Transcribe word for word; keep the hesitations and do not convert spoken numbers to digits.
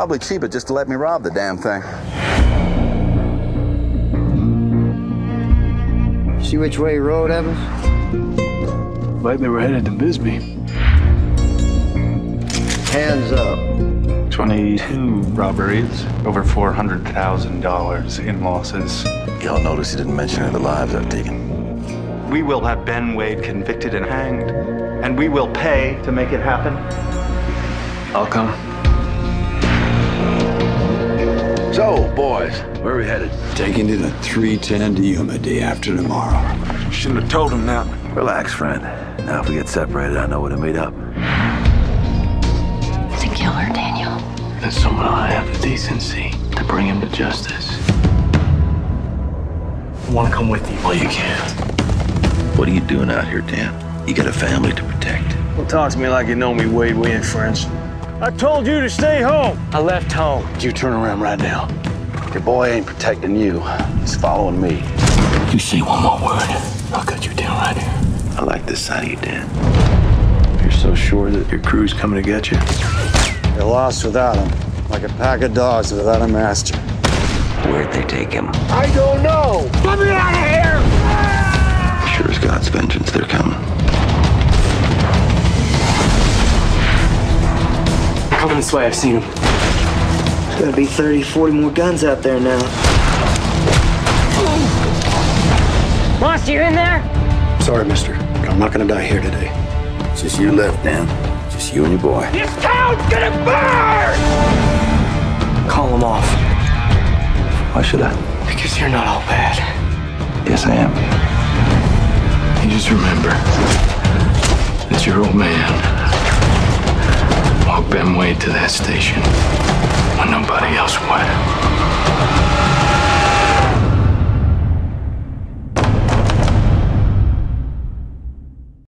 probably cheaper just to let me rob the damn thing. See which way you rode, Evans? Like they were headed to Bisbee. Hands up. twenty-two robberies, over four hundred thousand dollars in losses. Y'all notice he didn't mention any of the lives I've taken. We will have Ben Wade convicted and hanged, and we will pay to make it happen. I'll come. So, boys, where are we headed? Taking to the three ten to Yuma day after tomorrow. Shouldn't have told him that. Relax, friend. Now, if we get separated, I know where to meet up. It's a killer, Daniel. And someone ought to have the decency to bring him to justice. I want to come with you. Well, you can. What are you doing out here, Dan? You got a family to protect. Don't talk to me like you know me, Wade. We ain't friends. I told you to stay home. I left home. You turn around right now. Your boy ain't protecting you. He's following me. You say one more word, I'll cut you down right here. I like this side of you, Dan. You're so sure that your crew's coming to get you? You're lost without him, like a pack of dogs without a master. Where'd they take him? I don't know. Let me out of here! Sure as God's vengeance, they're coming. Coming this way, I've seen him. There's gotta be thirty, forty more guns out there now. Monster, you in there? Sorry, mister, but I'm not gonna die here today. It's just you left, Dan. Just you and your boy. This town's gonna burn! Call him off. Why should I? Because you're not all bad. Yes, I am. You just remember that your old man walked Ben Wade to that station when nobody else would.